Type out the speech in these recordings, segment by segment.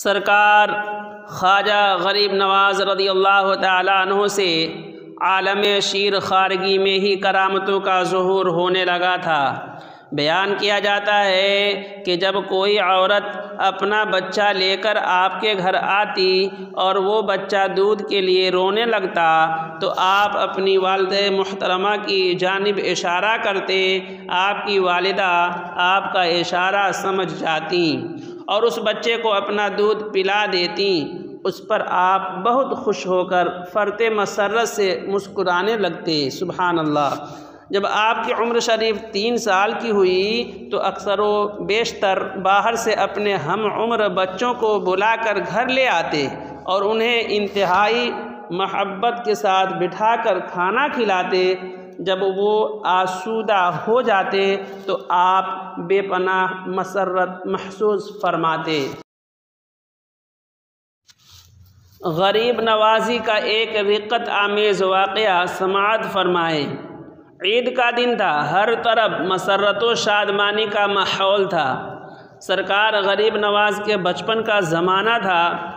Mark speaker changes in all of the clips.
Speaker 1: सरकार ख्वाजा गरीब नवाज़ रज़ियल्लाहु ताला अन्हु से आलम शीर खारगी में ही करामतों का ज़ुहूर होने लगा था। बयान किया जाता है कि जब कोई औरत अपना बच्चा लेकर आपके घर आती और वो बच्चा दूध के लिए रोने लगता तो आप अपनी वालिदा मुहतरमा की जानिब इशारा करते। आपकी वालिदा आपका इशारा समझ जाती और उस बच्चे को अपना दूध पिला देती। उस पर आप बहुत खुश होकर फ़रते मसर्रत से मुस्कुराने लगते। सुभान अल्लाह। जब आपकी उम्र शरीफ 3 साल की हुई तो अक्सर व बेशतर बाहर से अपने हम उम्र बच्चों को बुलाकर घर ले आते और उन्हें इंतहाई मोहब्बत के साथ बिठाकर खाना खिलाते। जब वो आसूदा हो जाते तो आप बेपनाह मसर्रत महसूस फरमाते। गरीब नवाजी का एक रिक़्क़त आमेज़ वाक़या समाअत फरमाए। ईद का दिन था, हर तरफ मसर्रत व शादमानी का माहौल था। सरकार गरीब नवाज के बचपन का ज़माना था।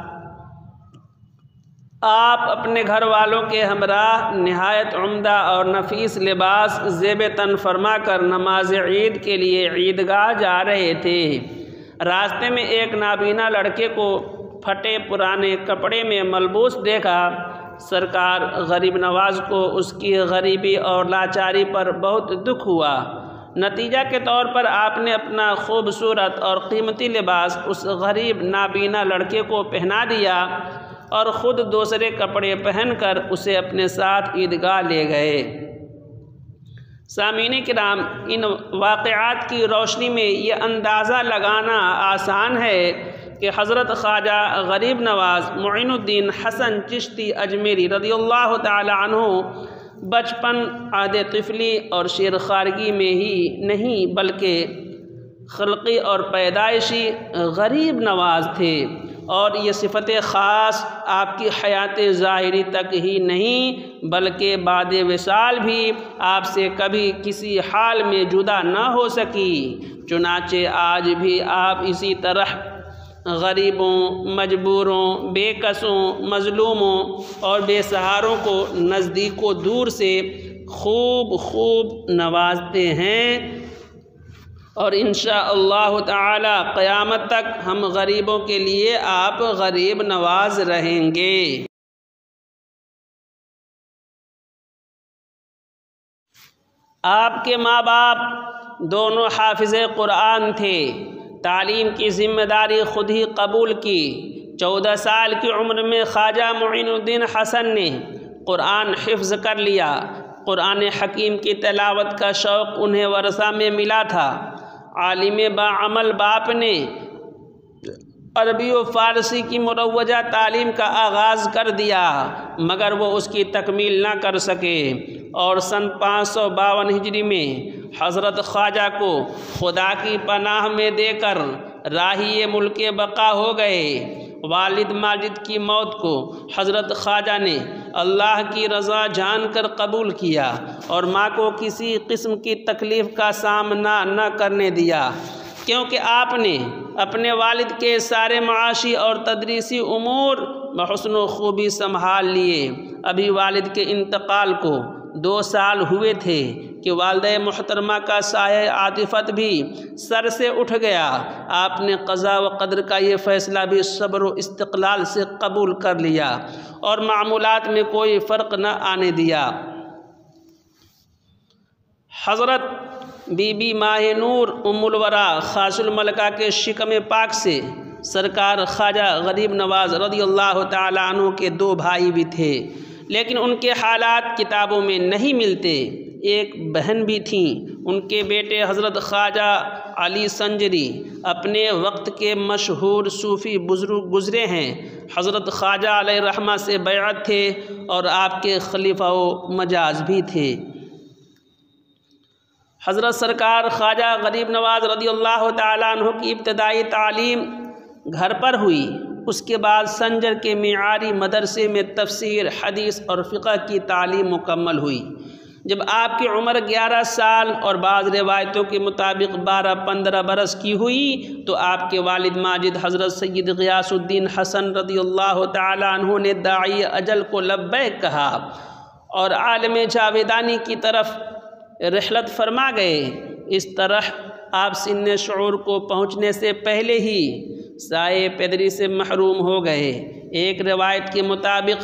Speaker 1: आप अपने घर वालों के हमरा नहायत उम्दा और नफीस लिबास ज़ेब तन फरमा कर नमाज ईद के लिए ईदगाह जा रहे थे। रास्ते में एक नाबीना लड़के को फटे पुराने कपड़े में मलबूस देखा। सरकार गरीब नवाज को उसकी गरीबी और लाचारी पर बहुत दुख हुआ। नतीजा के तौर पर आपने अपना खूबसूरत और कीमती लिबास उस गरीब नाबीना लड़के को पहना दिया और ख़ुद दूसरे कपड़े पहनकर उसे अपने साथ ईदगाह ले गए। सामीन किराम, इन वाक़यात की रोशनी में ये अंदाज़ा लगाना आसान है कि हज़रत ख्वाजा गरीब नवाज़ मुइनुद्दीन हसन चिश्ती अजमेरी रज़ियल्लाहु ताला अन्हु बचपन आदे तिफली और शेर खारगी में ही नहीं बल्कि खल्क़ी और पैदाइशी गरीब नवाज थे। और ये सिफ़त ख़ास आपकी हयात ज़ाहिरी तक ही नहीं बल्कि बाद विसाल भी आपसे कभी किसी हाल में जुदा न हो सकी। चुनाचे आज भी आप इसी तरह गरीबों, मजबूरों, बेकसों, मज़लूमों और बेसहारों को नज़दीकों दूर से खूब नवाजते हैं और इंशाअल्लाह ताला क़यामत तक हम गरीबों के लिए आप गरीब नवाज रहेंगे। आपके माँ बाप दोनों हाफिज़े कुरान थे। तालीम की ज़िम्मेदारी ख़ुद ही कबूल की। 14 साल की उम्र में ख्वाजा मुइनुद्दीन हसन ने कुरान हिफ्ज़ कर लिया। कुरान हकीम की तिलावत का शौक़ उन्हें वरसा में मिला था। आलिम बाअमल बाप ने अरबी व फ़ारसी की मुरव्वजा तालीम का आगाज़ कर दिया मगर वो उसकी तकमील ना कर सके और सन 552 हिजरी में हज़रत ख्वाजा को खुदा की पनाह में देकर राही मुल्क बका हो गए। वालिद माजिद की मौत को हज़रत ख्वाजा ने अल्लाह की रज़ा जानकर कबूल किया और माँ को किसी किस्म की तकलीफ़ का सामना न करने दिया क्योंकि आपने अपने वालिद के सारे माशी और तदरीसी उमूर बहुस्न व खूबी संभाल लिए। अभी वालिद के इंतकाल को 2 साल हुए थे कि वालिदा मुहतरमा का साये आतिफ़त भी सर से उठ गया। आपने क़ज़ा व क़द्र का ये फ़ैसला भी सब्र व इस्तिक़लाल से कबूल कर लिया और मामूलात में कोई फ़र्क न आने दिया। हज़रत बीबी माह नूर उम्मुल वरा ख़ासुल मलका के शिकम पाक से सरकार ख्वाजा गरीब नवाज़ रज़ियल्लाहु ताला अन्हु के 2 भाई भी थे लेकिन उनके हालात किताबों में नहीं मिलते। एक बहन भी थीं। उनके बेटे हज़रत ख्वाजा अली संजरी अपने वक्त के मशहूर सूफ़ी बुज़ुर्ग गुज़रे हैं। हज़रत ख्वाजा अलैहि रहमा से बैअत थे और आपके खलीफा व मजाज भी थे। हज़रत सरकार ख्वाजा गरीब नवाज़ रज़ियल्लाहु ताला अन्हु की इब्तदाई तालीम घर पर हुई। उसके बाद संजर के मियारी मदरसे में तफसीर, हदीस और फ़िक़ह की तालीम मुकम्मल हुई। जब आपकी उम्र 11 साल और बाज़ रिवायतों के मुताबिक 12-15 बरस की हुई तो आपके वालिद माजिद हज़रत सैयद ग़ियासुद्दीन हसन रज़ियल्लाहु ताला अन्हु ने दाई अजल को लब्बैक कहा और आलम जावेदानी की तरफ रिहलत फरमा गए। इस तरह आप सिन्न शऊर को पहुँचने से पहले ही साए पैदरी से महरूम हो गए। एक रिवायत के मुताबिक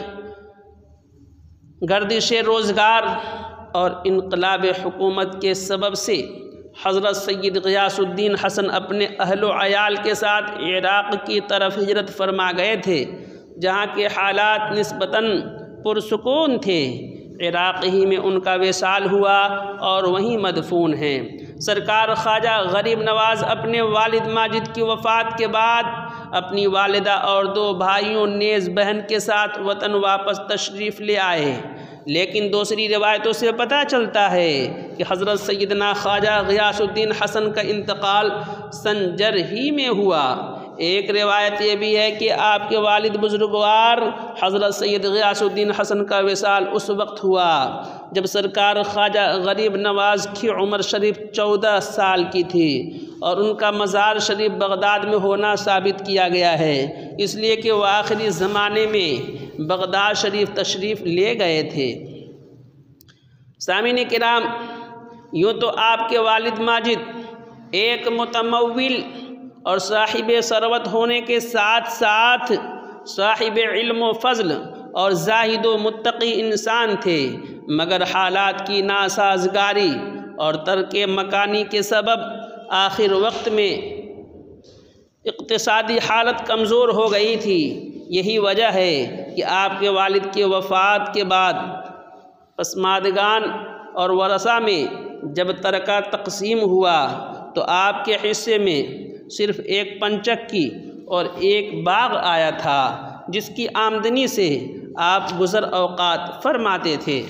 Speaker 1: गर्दिश रोज़गार और इनकलाब हुकूमत के सबब से हज़रत सैयद ग़ियासुद्दीन हसन अपने अहलो अयाल के साथ इराक़ की तरफ हिजरत फरमा गए थे, जहाँ के हालात निस्बतन पुरसुकून थे। इराक़ ही में उनका विसाल हुआ और वहीं मदफून हैं। सरकार ख्वाजा गरीब नवाज़ अपने वालिद माजिद की वफ़ात के बाद अपनी वालिदा और 2 भाइयों नेज़ बहन के साथ वतन वापस तशरीफ़ ले आए। लेकिन दूसरी रिवायतों से पता चलता है कि हज़रत सैयदना ख्वाजा ग़ियासुद्दीन हसन का इंतकाल संजर ही में हुआ। एक रिवायत ये भी है कि आपके वालिद बुजुर्गवार हज़रत सैयद ग़ियासुद्दीन हसन का विसाल उस वक्त हुआ जब सरकार ख्वाजा गरीब नवाज़ की उम्र शरीफ 14 साल की थी और उनका मज़ार शरीफ बगदाद में होना साबित किया गया है, इसलिए कि वह आखिरी ज़माने में बगदाद शरीफ तशरीफ़ ले गए थे। सामीन किराम, यूँ तो आपके वालिद माजिद एक मुतमव्विल और साहिब सरवत होने के साथ साथ साहिब इल्म व फ़ज़ल और ज़ाहिद व मुत्तक़ी इंसान थे, मगर हालात की नासाज़गारी और तर्क मकानी के सबब आखिर वक्त में इक़्तिसादी हालत कमज़ोर हो गई थी। यही वजह है कि आपके वालिद के वफ़ात के बाद पसमादगान और वरसा में जब तरका तक़सीम हुआ तो आपके हिस्से में सिर्फ़ एक पंचक्की और एक बाग आया था, जिसकी आमदनी से आप गुज़र औक़ात फरमाते थे।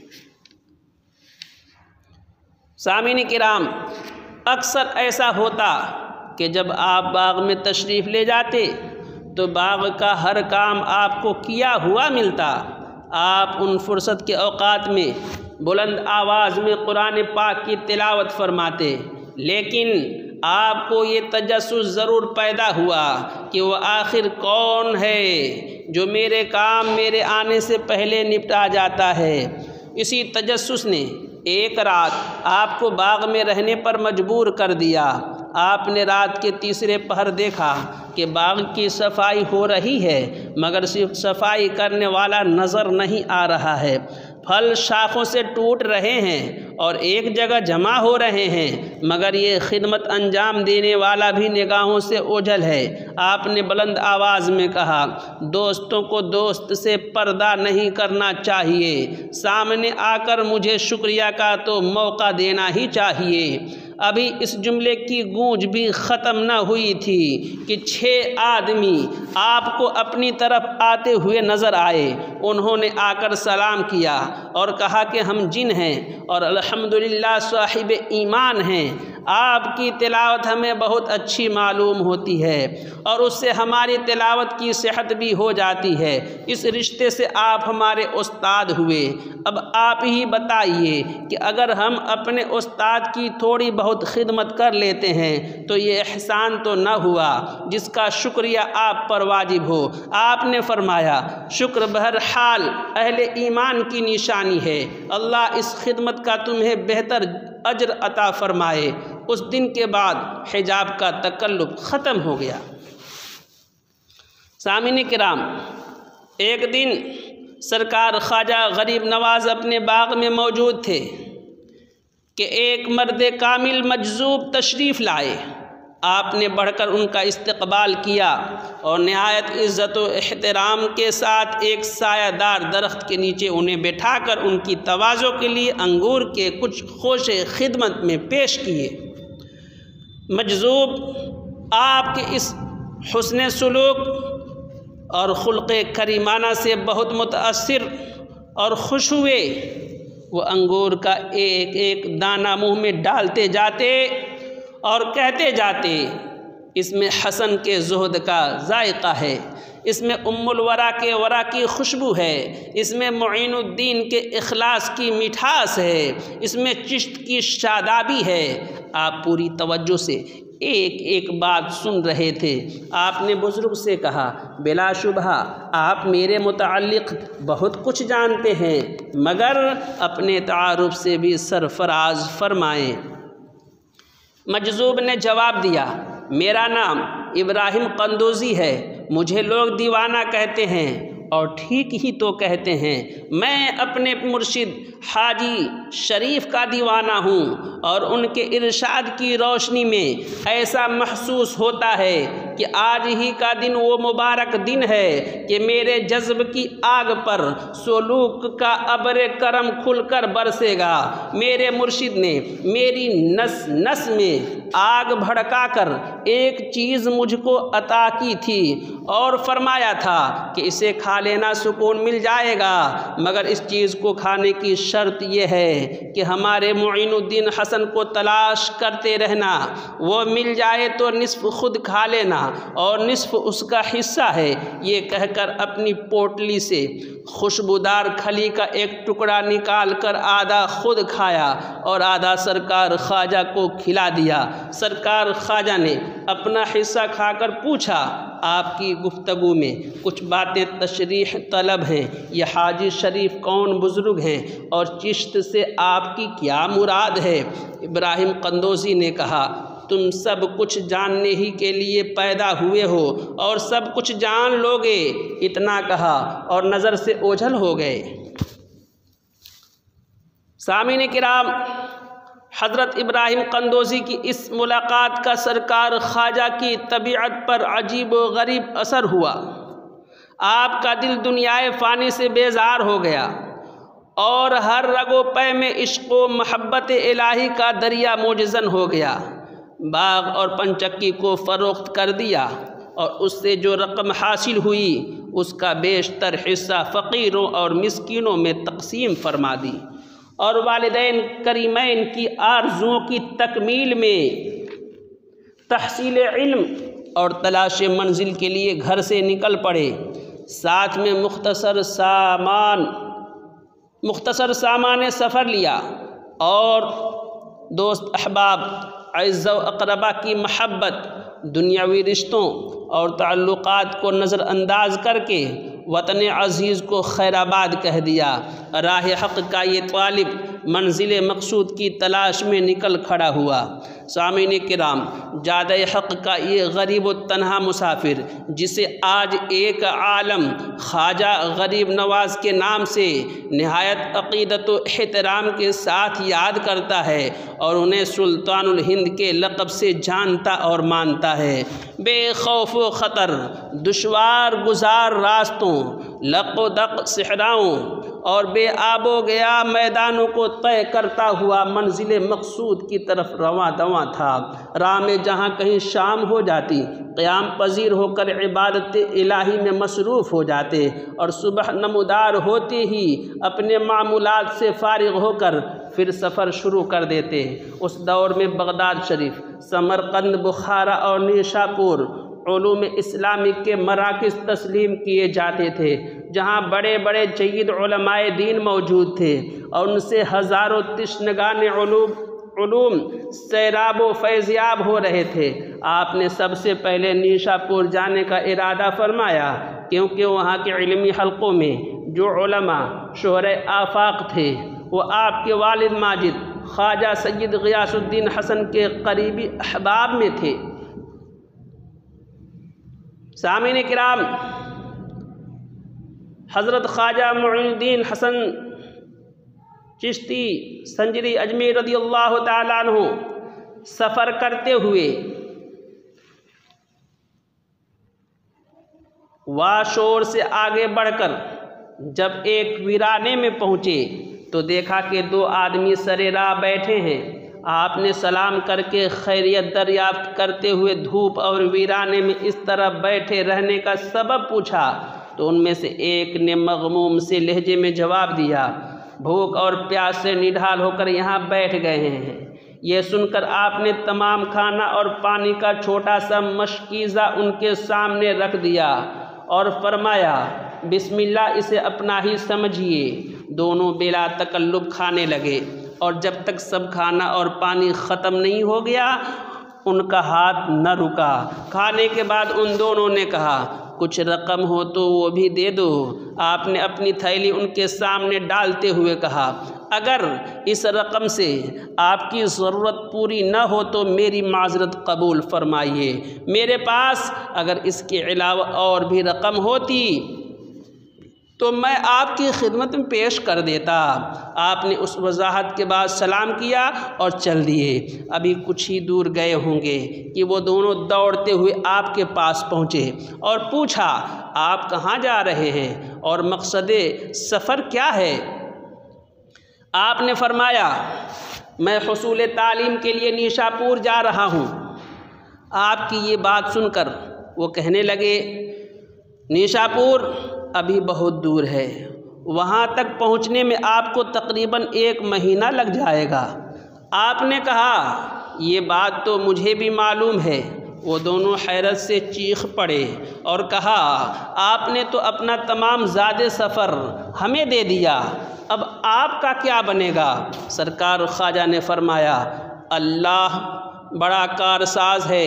Speaker 1: सामीन किराम, अक्सर ऐसा होता कि जब आप बाग में तशरीफ़ ले जाते तो बाग का हर काम आपको किया हुआ मिलता। आप उन फुर्सत के औक़ात में बुलंद आवाज़ में कुरान पाक की तिलावत फरमाते, लेकिन आपको ये तजस्सुस ज़रूर पैदा हुआ कि वह आखिर कौन है जो मेरे काम मेरे आने से पहले निपटा जाता है। इसी तजस्सुस ने एक रात आपको बाग में रहने पर मजबूर कर दिया। आपने रात के तीसरे पहर देखा कि बाग की सफाई हो रही है, मगर सिर्फ सफाई करने वाला नज़र नहीं आ रहा है। फल शाखों से टूट रहे हैं और एक जगह जमा हो रहे हैं, मगर ये खिदमत अंजाम देने वाला भी निगाहों से ओझल है। आपने बुलंद आवाज़ में कहा, दोस्तों को दोस्त से पर्दा नहीं करना चाहिए, सामने आकर मुझे शुक्रिया का तो मौका देना ही चाहिए। अभी इस जुमले की गूंज भी ख़त्म न हुई थी कि 6 आदमी आपको अपनी तरफ आते हुए नज़र आए। उन्होंने आकर सलाम किया और कहा कि हम जिन हैं और अल्हम्दुलिल्लाह साहिब ईमान हैं। आपकी तिलावत हमें बहुत अच्छी मालूम होती है और उससे हमारी तिलावत की सेहत भी हो जाती है। इस रिश्ते से आप हमारे उस्ताद हुए। अब आप ही बताइए कि अगर हम अपने उस्ताद की थोड़ी बहुत खिदमत कर लेते हैं तो ये एहसान तो न हुआ जिसका शुक्रिया आप पर वाजिब हो। आपने फरमाया, शुक्र बहरहाल अहले ईमान की निशानी है, अल्लाह इस खिदमत का तुम्हें बेहतर अजर अता फरमाए। उस दिन के बाद हिजाब का तकल्लुफ ख़त्म हो गया। सामीन किराम, एक दिन सरकार ख्वाजा गरीब नवाज़ अपने बाग में मौजूद थे कि एक मर्द कामिल मजजूब तशरीफ़ लाए। आपने बढ़कर उनका इस्तकबाल किया और नहायत इज़्ज़त व एहतराम के साथ एक सायादार दरख्त के नीचे उन्हें बैठाकर उनकी तवाज़ो के लिए अंगूर के कुछ खोशे खिदमत में पेश किए। मजजूब आपके इस हुस्न सुलूक और खुल्क़े करीमाना से बहुत मुतअस्सिर और खुश हुए। वो अंगूर का एक एक दाना मुँह में डालते जाते और कहते जाते, इसमें हसन के ज़ुहद का जायका है, इसमें उम्मुल वरा के वरा की खुशबू है, इसमें मुईनुद्दीन के इखलास की मिठास है, इसमें चिश्त की शादाबी है। आप पूरी तवज्जो से एक एक बात सुन रहे थे। आपने बुज़ुर्ग से कहा, बिलाशुबहा आप मेरे मुताल्लिक़ बहुत कुछ जानते हैं, मगर अपने तारुफ से भी सरफराज फरमाएँ। मजज़ूब ने जवाब दिया, मेरा नाम इब्राहिम कंदोज़ी है, मुझे लोग दीवाना कहते हैं और ठीक ही तो कहते हैं। मैं अपने मुर्शिद हाजी शरीफ का दीवाना हूँ और उनके इरशाद की रोशनी में ऐसा महसूस होता है कि आज ही का दिन वो मुबारक दिन है कि मेरे जज्ब की आग पर सोलूक का अब्र करम खुलकर बरसेगा। मेरे मुर्शिद ने मेरी नस नस में आग भड़काकर एक चीज़ मुझको अता की थी और फरमाया था कि इसे खा लेना सुकून मिल जाएगा, मगर इस चीज़ को खाने की शर्त यह है कि हमारे मुईनुद्दीन हसन को तलाश करते रहना, वो मिल जाए तो निस्फ़ खुद खा लेना और निस्फ़ उसका हिस्सा है। ये कहकर अपनी पोटली से खुशबूदार खली का एक टुकड़ा निकाल कर आधा खुद खाया और आधा सरकार ख्वाजा को खिला दिया। सरकार ख्वाजा ने अपना हिस्सा खाकर पूछा, आपकी गुफ्तगू में कुछ बातें तशरीह तलब हैं, यह हाजी शरीफ कौन बुज़ुर्ग हैं और चिश्त से आपकी क्या मुराद है? इब्राहिम कंदोज़ी ने कहा, तुम सब कुछ जानने ही के लिए पैदा हुए हो और सब कुछ जान लोगे। इतना कहा और नज़र से ओझल हो गए। सामीन किराम, हज़रत इब्राहिम कंदोज़ी की इस मुलाकात का सरकार ख्वाजा की तबीयत पर अजीब व गरीब असर हुआ। आपका दिल दुनियाए फ़ानी से बेजार हो गया और हर रगो पै में इश्क़ व महब्बत इलाही का दरिया मोजज़न हो गया। बाग और पंचक्की को फ़रोख्त कर दिया और उससे जो रकम हासिल हुई उसका बेशतर हिस्सा फ़कीरों और मिस्कीनों में तक़सीम फरमा दी और वालिदैन करीमैन की आरज़ुओं की तकमील में तहसील इल्म और तलाश मंजिल के लिए घर से निकल पड़े। साथ में मुख्तसर सामान सफ़र लिया और दोस्त अहबाब अज़्ज़ व अक़रबा की महब्बत, दुनियावी रिश्तों और ताल्लुक़ात को नज़रअंदाज करके वतन अज़ीज़ को खैराबाद कह दिया। राह हक़ का ये तालिब मंजिल मक़सूद की तलाश में निकल खड़ा हुआ। सामीन किराम, जादे हक़ का ये गरीब व तन्हा मुसाफिर, जिसे आज एक आलम ख्वाजा गरीब नवाज़ के नाम से नहायत अक़ीदत व एहतराम के साथ याद करता है और उन्हें सुल्तानुल हिंद के लक़ब से जानता और मानता है, बेखौफ व ख़तर दुश्वार गुजार रास्तों, लक़ो दक़ सहराओं और बेआबो गया मैदानों को तय करता हुआ मंजिल मक़सूद की तरफ रवां दवां था। राह में जहाँ कहीं शाम हो जाती, क़याम पजीर होकर इबादत इलाही में मसरूफ़ हो जाते और सुबह नमूदार होते ही अपने मामूलात से फ़ारिग़ होकर फिर सफ़र शुरू कर देते। उस दौर में बगदाद शरीफ, समरकंद, बुखारा और निशापुर उलूम इस्लामिक के मराकिज़ तस्लीम किए जाते थे, जहाँ बड़े बड़े जय्यद उलमाए दीन मौजूद थे और उनसे हज़ारों तिश्नगान उलूम सैराब व फैज़याब हो रहे थे। आपने सबसे पहले निशापुर जाने का इरादा फरमाया, क्योंकि वहाँ के इल्मी हल्क़ों में जो उलमा शोहरे आफाक थे वो आपके वालिद माजिद ख्वाजा सैयद ग़ियासुद्दीन हसन के करीबी अहबाब में थे। सामीन किराम, हज़रत ख्वाजा मुईनुद्दीन हसन चिश्ती संजरी अजमेर रज़ियल्लाहु ताला अन्हु सफ़र करते हुए वाशोर से आगे बढ़कर जब एक वीराने में पहुँचे तो देखा कि दो आदमी सरे राह बैठे हैं। आपने सलाम करके खैरियत दरियाफ्त करते हुए धूप और वीराने में इस तरह बैठे रहने का सबब पूछा तो उनमें से एक ने मग़मूम से लहजे में जवाब दिया, भूख और प्यास से निढाल होकर यहाँ बैठ गए हैं। यह सुनकर आपने तमाम खाना और पानी का छोटा सा मशकीज़ा उनके सामने रख दिया और फरमाया, बिस्मिल्लाह, इसे अपना ही समझिए। दोनों बिला तकल्लुफ खाने लगे और जब तक सब खाना और पानी ख़त्म नहीं हो गया उनका हाथ न रुका। खाने के बाद उन दोनों ने कहा, कुछ रकम हो तो वो भी दे दो। आपने अपनी थैली उनके सामने डालते हुए कहा, अगर इस रकम से आपकी ज़रूरत पूरी न हो तो मेरी माज़रत कबूल फरमाइए। मेरे पास अगर इसके अलावा और भी रकम होती तो मैं आपकी खिदमत में पेश कर देता। आपने उस वजाहत के बाद सलाम किया और चल दिए। अभी कुछ ही दूर गए होंगे कि वो दोनों दौड़ते हुए आपके पास पहुँचे और पूछा, आप कहाँ जा रहे हैं और मकसदे सफ़र क्या है? आपने फरमाया, मैं हुसूल तालीम के लिए निशापुर जा रहा हूँ। आपकी ये बात सुनकर वो कहने लगे, निशापुर अभी बहुत दूर है, वहाँ तक पहुँचने में आपको तकरीबन 1 महीना लग जाएगा। आपने कहा, ये बात तो मुझे भी मालूम है। वो दोनों हैरत से चीख पड़े और कहा, आपने तो अपना तमाम ज़ादे सफ़र हमें दे दिया, अब आपका क्या बनेगा? सरकार ख्वाजा ने फरमाया, अल्लाह बड़ा कारसाज है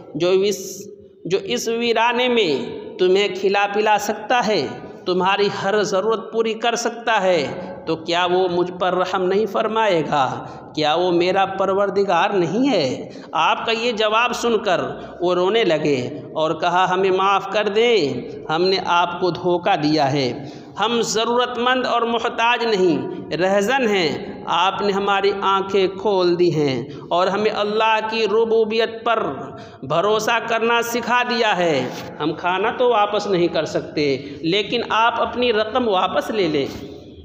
Speaker 1: जो इस वीराने में तुम्हें खिला पिला सकता है, तुम्हारी हर ज़रूरत पूरी कर सकता है, तो क्या वो मुझ पर रहम नहीं फरमाएगा? क्या वो मेरा परवरदिगार नहीं है? आपका ये जवाब सुनकर वो रोने लगे और कहा, हमें माफ़ कर दें, हमने आपको धोखा दिया है। हम ज़रूरतमंद और मोहताज नहीं, रहज़न हैं। आपने हमारी आंखें खोल दी हैं और हमें अल्लाह की रुबूबियत पर भरोसा करना सिखा दिया है। हम खाना तो वापस नहीं कर सकते, लेकिन आप अपनी रकम वापस ले लें।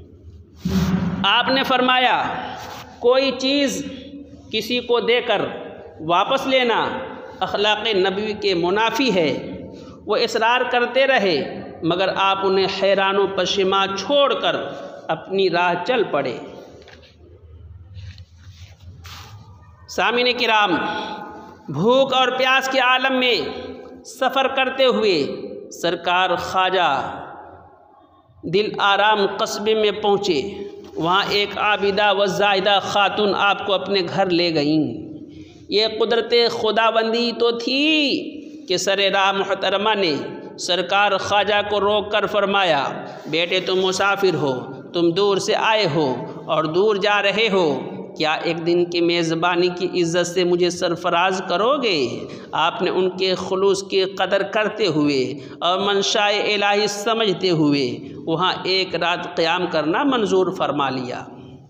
Speaker 1: आपने फरमाया, कोई चीज़ किसी को देकर वापस लेना अखलाक़ नबी के मुनाफी है। वो इसरार करते रहे मगर आप उन्हें हैरान व पशिमा छोड़कर अपनी राह चल पड़े। सामीने किराम, भूख और प्यास के आलम में सफ़र करते हुए सरकार ख्वाजा दिल आराम कस्बे में पहुँचे। वहाँ एक आबिदा व ज़ाहिदा खातून आपको अपने घर ले गईं। ये कुदरत खुदाबंदी तो थी कि सरे राह मोहतरमा ने सरकार ख्वाजा को रोक कर फरमाया, बेटे तुम मुसाफिर हो, तुम दूर से आए हो और दूर जा रहे हो, क्या एक दिन की मेज़बानी की इज़्ज़त से मुझे सरफराज करोगे? आपने उनके खुलूस की कदर करते हुए और मंशाए इलाही समझते हुए वहाँ एक रात क़याम करना मंजूर फरमा लिया।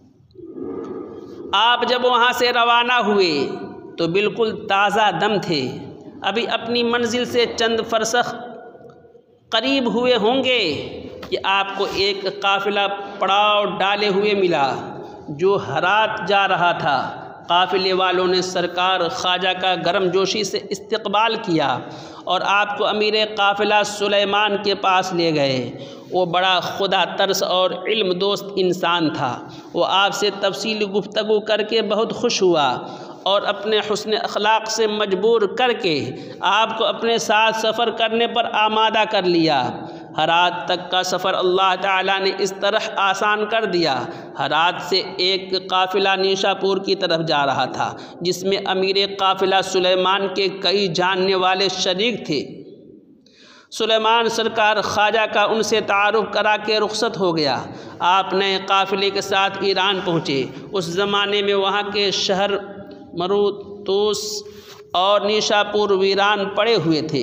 Speaker 1: आप जब वहाँ से रवाना हुए तो बिल्कुल ताज़ा दम थे। अभी अपनी मंजिल से चंद फरसख करीब हुए होंगे कि आपको एक काफ़िला पड़ाव डाले हुए मिला जो हरात जा रहा था। काफ़िले वालों ने सरकार ख्वाजा का गर्मजोशी से इस्तकबाल किया और आपको अमीर काफ़िला सुलेमान के पास ले गए। वो बड़ा खुदा तरस और इल्म दोस्त इंसान था। वो आपसे तफसीली गुफ्तगू करके बहुत खुश हुआ और अपने हुस्न अखलाक से मजबूर करके आपको अपने साथ सफ़र करने पर आमादा कर लिया। हरात तक का सफ़र अल्लाह ताला ने इस तरह आसान कर दिया। हरात से एक काफ़िला निशापुर की तरफ जा रहा था जिसमें अमीर काफ़िला सुलेमान के कई जानने वाले शरीक थे। सुलेमान सरकार ख्वाजा का उनसे तारुफ़ करा के रुखसत हो गया। आप नए काफ़िले के साथ ईरान पहुँचे। उस ज़माने में वहाँ के शहर मरूत, तूस और निशापुर वीरान पड़े हुए थे।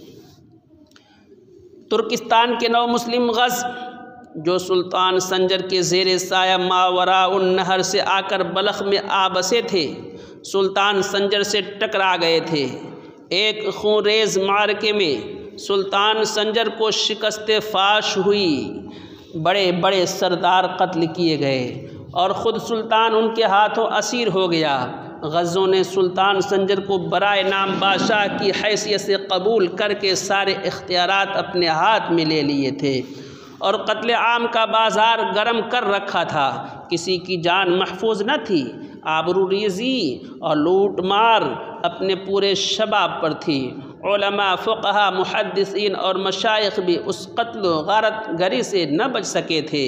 Speaker 1: तुर्किस्तान के नौ मुस्लिम ग़ज़्व जो सुल्तान संजर के ज़ेर साया मावरा उन नहर से आकर बलख में आ बसे थे, सुल्तान संजर से टकरा गए थे। एक खूनरेज़ मारके में सुल्तान संजर को शिकस्त फाश हुई। बड़े बड़े सरदार कत्ल किए गए और ख़ुद सुल्तान उनके हाथों असीर हो गया। ग़ज़ों ने सुल्तान संजर को बराए नाम बादशाह की हैसियत से कबूल करके सारे इख्तियारात अपने हाथ में ले लिए थे और कत्ल आम का बाज़ार गर्म कर रखा था। किसी की जान महफूज न थी। आबरूरीज़ी और लूट मार अपने पूरे शबाब पर थी। उलमा, फ़ुक़हा, मुहद्दिसीन और मशाइख़ भी उस क़त्ल व गारत गरी से न बच सके थे।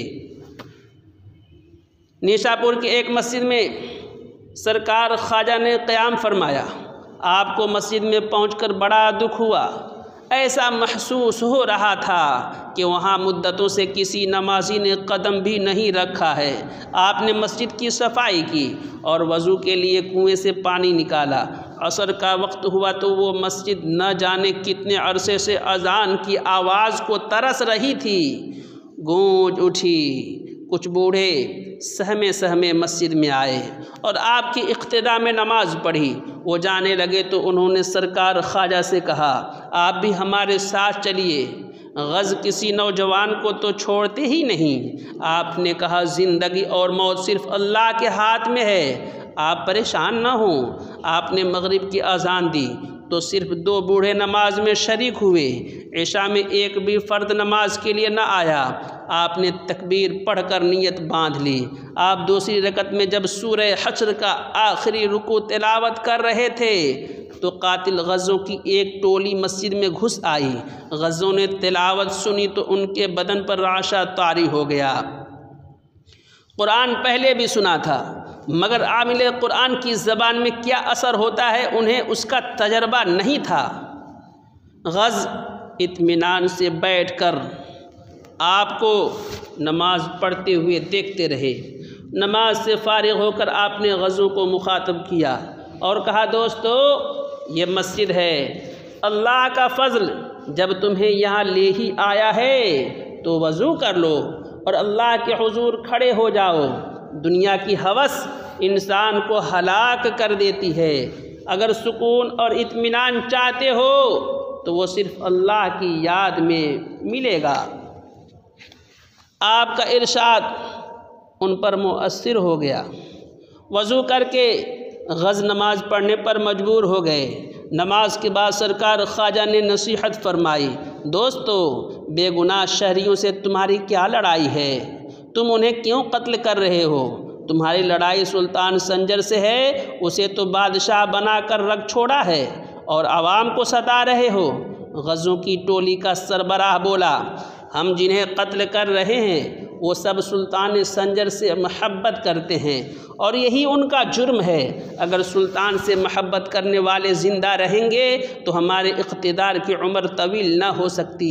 Speaker 1: निशापुर की एक मस्जिद में सरकार ख्वाजा ने क़याम फरमाया। आपको मस्जिद में पहुंचकर बड़ा दुख हुआ। ऐसा महसूस हो रहा था कि वहाँ मुद्दतों से किसी नमाजी ने कदम भी नहीं रखा है। आपने मस्जिद की सफाई की और वज़ू के लिए कुएं से पानी निकाला। असर का वक्त हुआ तो वो मस्जिद न जाने कितने अरसे से अज़ान की आवाज़ को तरस रही थी। गूंज उठी। कुछ बूढ़े सहमे सहमे मस्जिद में आए और आपकी इक़्तिदा में नमाज पढ़ी। वो जाने लगे तो उन्होंने सरकार ख्वाजा से कहा, आप भी हमारे साथ चलिए। गज़ किसी नौजवान को तो छोड़ते ही नहीं। आपने कहा, ज़िंदगी और मौत सिर्फ़ अल्लाह के हाथ में है, आप परेशान ना हों। आपने मगरिब की अज़ान दी तो सिर्फ 2 बूढ़े नमाज में शरीक हुए। इशा में एक भी फ़र्द नमाज के लिए न आया। आपने तकबीर पढ़कर नियत बांध ली। आप दूसरी रकत में जब सूरह हश्र का आखिरी रुकू तिलावत कर रहे थे तो कातिल गज़ों की एक टोली मस्जिद में घुस आई। गज़ों ने तिलावत सुनी तो उनके बदन पर राशा तारी हो गया। कुरान पहले भी सुना था मगर आमिल कुरान की ज़बान में क्या असर होता है उन्हें उसका तजर्बा नहीं था। गज़ इत्मीनान से बैठकर आपको नमाज पढ़ते हुए देखते रहे। नमाज से फारिग होकर आपने गज़ों को मुखातब किया और कहा, दोस्तों ये मस्जिद है, अल्लाह का फ़ज़ल जब तुम्हें यहाँ ले ही आया है तो वज़ू कर लो और अल्लाह के हुज़ूर खड़े हो जाओ। दुनिया की हवस इंसान को हलाक कर देती है। अगर सुकून और इत्मीनान चाहते हो तो वो सिर्फ़ अल्लाह की याद में मिलेगा। आपका इरशाद उन पर मुअस्सिर हो गया। वज़ू करके गज़ नमाज पढ़ने पर मजबूर हो गए। नमाज के बाद सरकार ख्वाजा ने नसीहत फरमाई, दोस्तों बेगुनाह शहरियों से तुम्हारी क्या लड़ाई है? तुम उन्हें क्यों कत्ल कर रहे हो? तुम्हारी लड़ाई सुल्तान संजर से है, उसे तो बादशाह बनाकर रख छोड़ा है और आवाम को सता रहे हो। गज़ों की टोली का सरबराह बोला, हम जिन्हें कत्ल कर रहे हैं वो सब सुल्तान संजर से महब्बत करते हैं और यही उनका जुर्म है। अगर सुल्तान से महब्बत करने वाले ज़िंदा रहेंगे तो हमारे इक़्तिदार की उम्र तवील न हो सकती।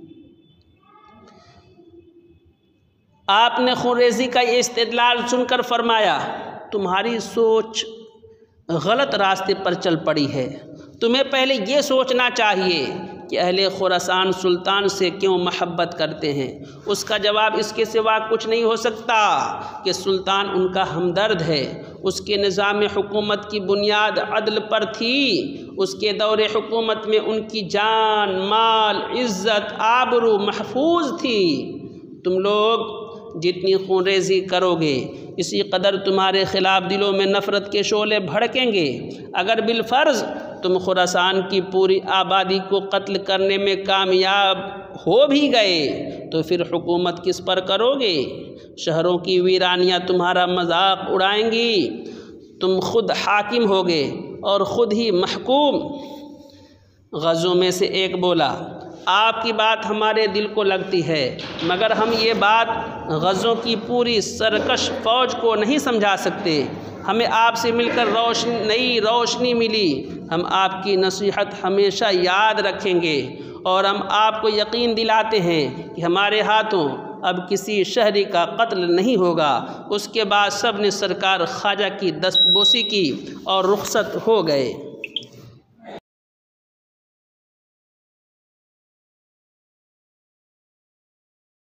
Speaker 1: आपने खुरेज़ी का ये इस्तिदलाल सुनकर फरमाया, तुम्हारी सोच गलत रास्ते पर चल पड़ी है। तुम्हें पहले ये सोचना चाहिए कि अहले खुरासान सुल्तान से क्यों महब्बत करते हैं। उसका जवाब इसके सिवा कुछ नहीं हो सकता कि सुल्तान उनका हमदर्द है। उसके निज़ाम हुकूमत की बुनियाद अदल पर थी। उसके दौरे हुकूमत में उनकी जान, माल, इज़्ज़त, आबरू महफूज थी। तुम लोग जितनी खूनरेज़ी करोगे इसी कदर तुम्हारे ख़िलाफ़ दिलों में नफ़रत के शोले भड़केंगे। अगर बिलफ़र्ज़ तुम खुरासान की पूरी आबादी को कत्ल करने में कामयाब हो भी गए तो फिर हुकूमत किस पर करोगे? शहरों की वीरानियाँ तुम्हारा मजाक उड़ाएंगी। तुम खुद हाकिम होगे और ख़ुद ही महकूम। गज़ों में से एक बोला, आपकी बात हमारे दिल को लगती है मगर हम ये बात गज़ों की पूरी सरकश फ़ौज को नहीं समझा सकते। हमें आपसे मिलकर नई रोशनी मिली। हम आपकी नसीहत हमेशा याद रखेंगे और हम आपको यकीन दिलाते हैं कि हमारे हाथों अब किसी शहरी का कत्ल नहीं होगा। उसके बाद सब ने सरकार ख्वाजा की दस्तबोसी की और रुखसत हो गए।